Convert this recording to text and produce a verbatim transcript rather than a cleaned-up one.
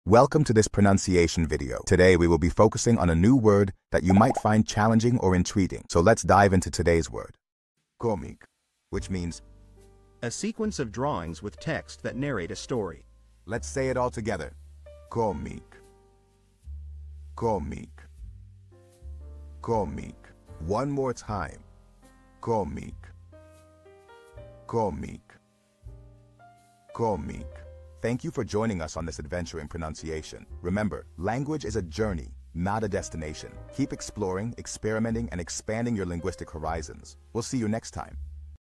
Welcome to this pronunciation video. Today we will be focusing on a new word that you might find challenging or intriguing. So let's dive into today's word. Cómic, which means a sequence of drawings with text that narrate a story. Let's say it all together. Cómic. Cómic. Cómic. One more time. Cómic. Cómic. Cómic. Thank you for joining us on this adventure in pronunciation. Remember, language is a journey, not a destination. Keep exploring, experimenting, and expanding your linguistic horizons. We'll see you next time.